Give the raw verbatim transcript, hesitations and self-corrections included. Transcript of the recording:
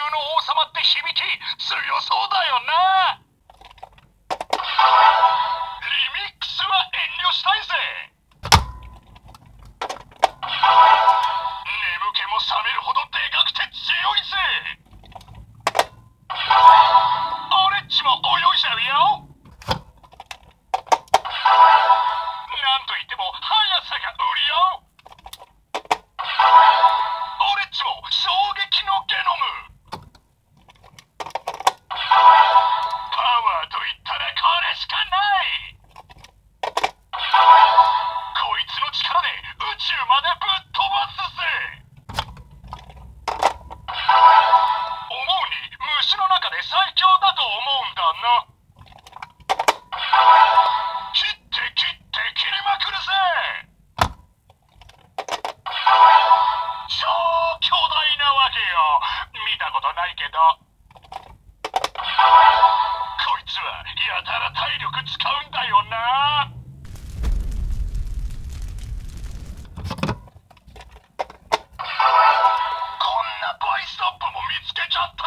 の王様って響き強そうだよな。リミックスは遠慮したいぜ。眠気も覚めるほどでかくて強いぜ。俺っちも泳いじゃうよ。なんといっても速さが売りよ。俺っちも衝撃のゲノム。パワーと言ったらこれしかない。こいつの力で宇宙までぶっ飛ばすぜ。思うに虫の中で最強だと思うんだな。切って切って切りまくるぜ。超巨大なわけよ。見たことないけど。こいつはやたら体力使うんだよな。こんなバイストップも見つけちゃった